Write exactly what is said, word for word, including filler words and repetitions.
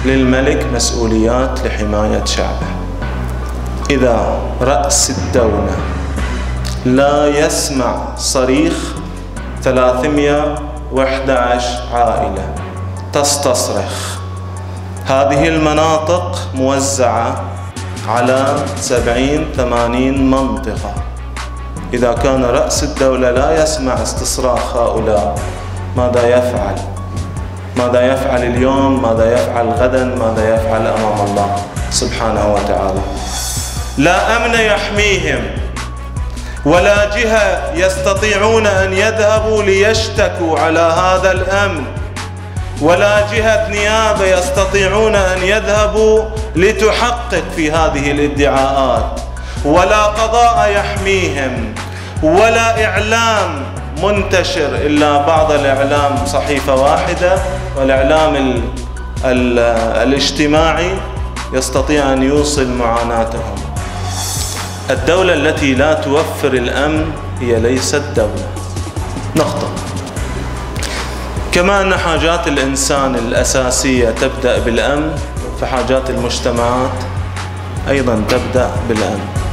للملك مسؤوليات لحماية شعبه. إذا رأس الدولة لا يسمع صريخ ثلاثمئة وإحدى عشر عائلة تستصرخ، هذه المناطق موزعة على سبعين ثمانين منطقة، إذا كان رأس الدولة لا يسمع استصراخ هؤلاء ماذا يفعل؟ ماذا يفعل اليوم؟ ماذا يفعل غدا؟ ماذا يفعل أمام الله سبحانه وتعالى؟ لا أمن يحميهم، ولا جهة يستطيعون أن يذهبوا ليشتكوا على هذا الأمن، ولا جهة نيابة يستطيعون أن يذهبوا لتحقق في هذه الادعاءات، ولا قضاء يحميهم، ولا إعلام منتشر إلا بعض الإعلام صحيفة واحدة، والإعلام ال ال الاجتماعي يستطيع أن يوصل معاناتهم. الدولة التي لا توفر الأمن هي ليست دولة. نقطة. كما أن حاجات الإنسان الأساسية تبدأ بالأمن، فحاجات المجتمعات أيضا تبدأ بالأمن.